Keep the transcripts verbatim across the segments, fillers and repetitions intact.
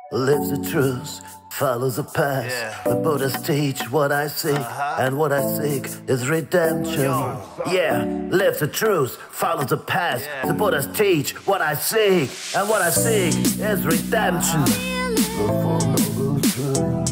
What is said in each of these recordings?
Lives the truth, follows the past. Yeah. The Buddhas teach what I seek, Uh-huh. and what I seek is redemption. Yo. Yeah, live the truth, follow the past. Yeah. The Buddhas teach what I seek, and what I seek is redemption. The Four Noble Truths.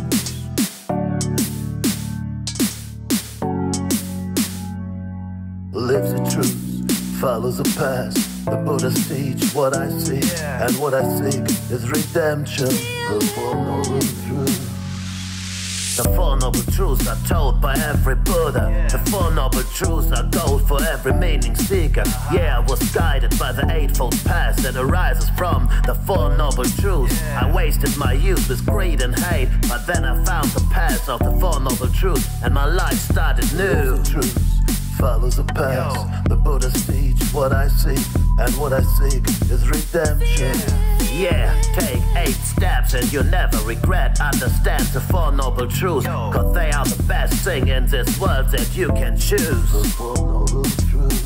Lives the truth, follows the past. The Buddhas teach what I seek, Yeah. and what I seek is redemption. The Four Noble Truths. The Four Noble Truths are told by every Buddha. Yeah. The Four Noble Truths are gold for every meaning seeker. Yeah, I was guided by the Eightfold Path that arises from the Four Noble Truths. Yeah. I wasted my youth with greed and hate, but then I found the path of the Four Noble Truths, and my life started new. The truth follows the path. Yo. The Buddhas teach what I seek, and what I seek is redemption. Yeah, take eight steps and you'll never regret. Understand the Four Noble Truths, Yo. cause they are the best thing in this world that you can choose. The Four Noble Truths.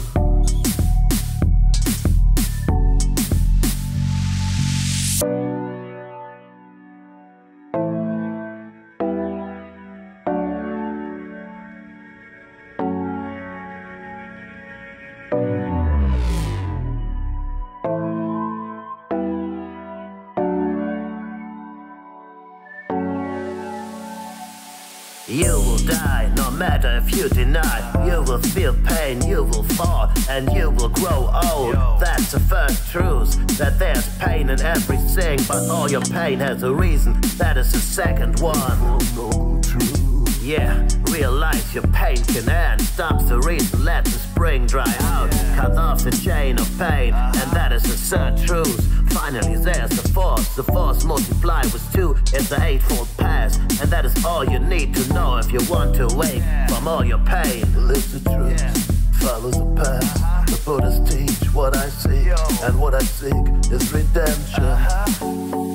You will die, no matter if you deny. You will feel pain, you will fall, and you will grow old. Yo. That's the first truth, that there's pain in everything, but all your pain has a reason. That is the second one. Yeah, realize your pain can end. Stop the reason, let the spring dry out. Cut off the chain of pain, and that is the third truth. Finally there's the force. The force multiplied with two is the Eightfold Path, and that is all you need to know if you want to wake from all your pain. Live the truth, Yeah. follows the path. The Buddhas teach what I seek, Yo. and what I seek is redemption. Uh-huh.